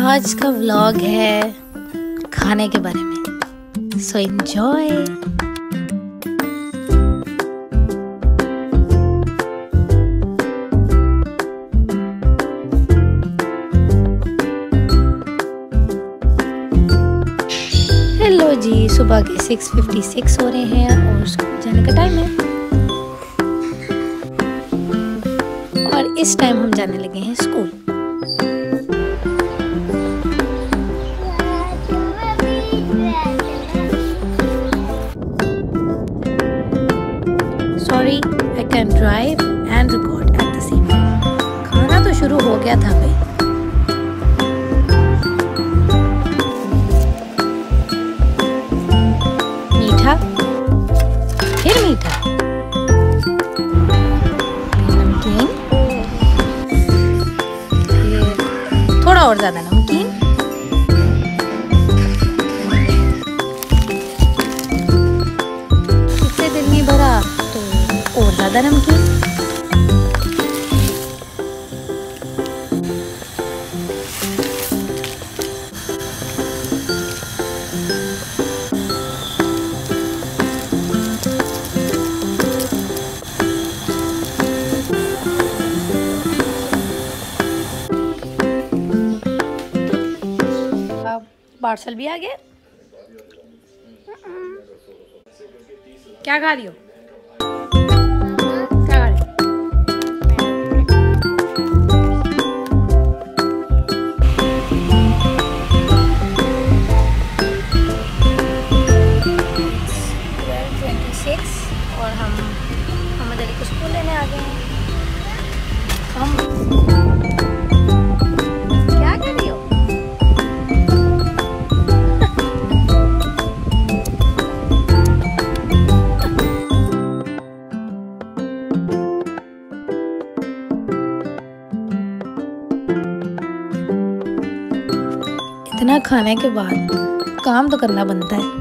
आज का व्लॉग है खाने के बारे में, सो एंजॉय। हेलो जी, सुबह के 6:56 हो रहे हैं और स्कूल जाने का टाइम है। और इस टाइम हम जाने लगे हैं school. Sorry, I can drive and record at the same time. खाना तो शुरू हो गया था भाई। मीठा, फिर मीठा, नमकीन, फिर थोड़ा और ज्यादा नमकीन, इससे दिल नहीं भरा तो और ज़्यादा नमकीन। पार्सल भी आ गया। क्या खा रही हो? और हम मोहम्मद अली को स्कूल लेने आ गए हैं। हम क्या कर रही हो? इतना खाने के बाद काम तो करना बनता है।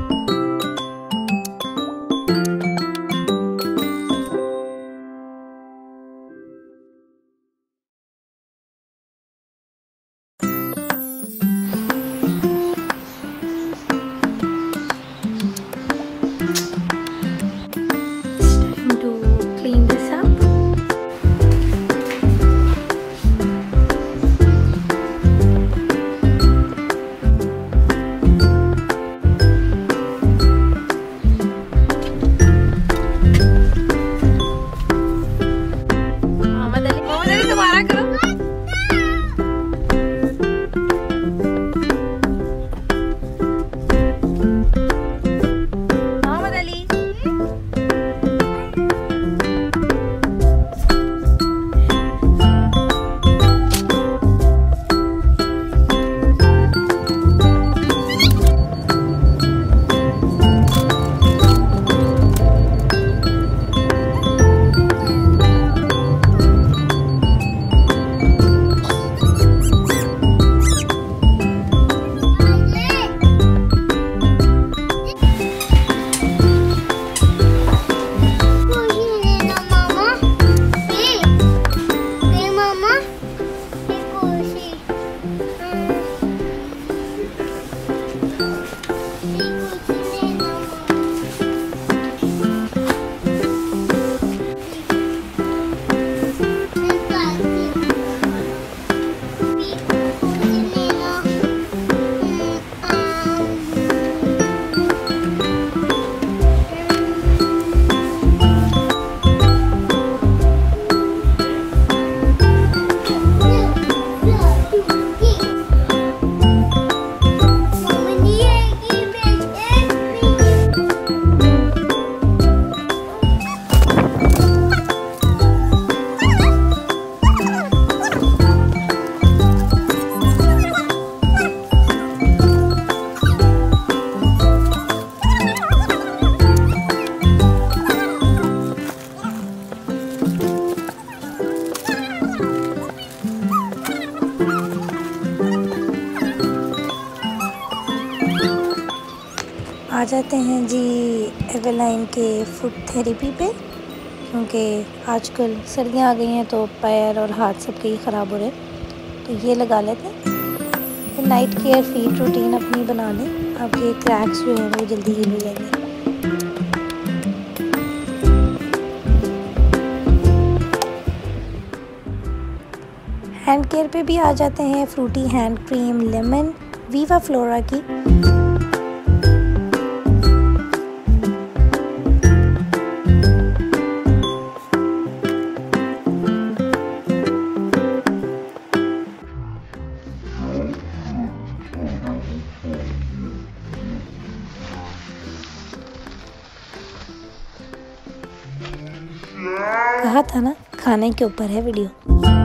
आ जाते हैं जी एवेलाइन के फूड थेरेपी पे, क्योंकि आजकल सर्दियाँ आ गई हैं तो पैर और हाथ सबके ही ख़राब हो रहे हैं, तो ये लगा लेते हैं। तो नाइट केयर फीड रूटीन अपनी बना लें, आपके क्रैक्स जो है वो जल्दी हील हो जाएंगे। हैंड केयर पे भी आ जाते हैं fruity hand cream lemon Viva Flora की। कहा था ना, खाने के ऊपर है वीडियो।